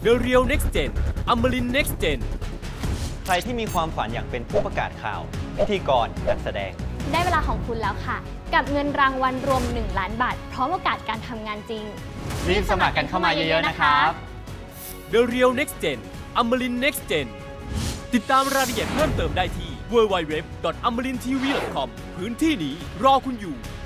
The Real Next Gen อมรินทร์ Next Gen ใครที่มีความฝันอยากเป็นผู้ประกาศข่าวพิธีกรนักแสดงได้เวลาของคุณแล้วค่ะกับเงินรางวัลรวม1 ล้านบาทพร้อมโอกาสการทำงานจริงรีบสมัครกันเข้ามาเยอะๆนะครับ The Real Next Gen อมรินทร์ Next Gen ติดตามรายละเอียดเพิ่มเติมได้ที่ www.amarintv.com พื้นที่นี้รอคุณอยู่